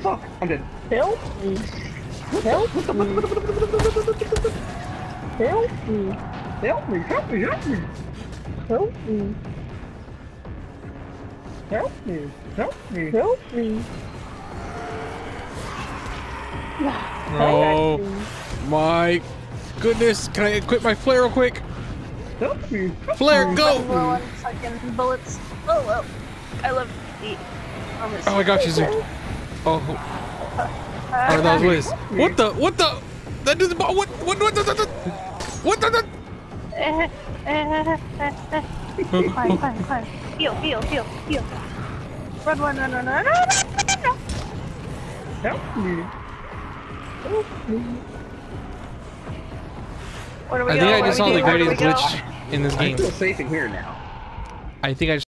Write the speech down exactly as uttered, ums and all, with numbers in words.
Fuck, I'm dead. Help me. Help me. Help me. Help me, help me, help me. Help me. Help me, help me. Help me. Oh my goodness. Can I equip my flare real quick? Help me. Help Flare, me. go! Low on fucking bullets. Oh, well. I love the... Oh my gosh, is it? Oh. Oh, that was Liz. What the? What the? That doesn't. What? What? What? What? What? What? What? Climb, climb, climb. Heal, heal, heal, heal. Run, run, run, run, run, run, run, run. Help me. Help me. Where do we I go? think I What just do saw we the do? Where do greatest we go? glitch in this I game. feel safe in here now. I think I just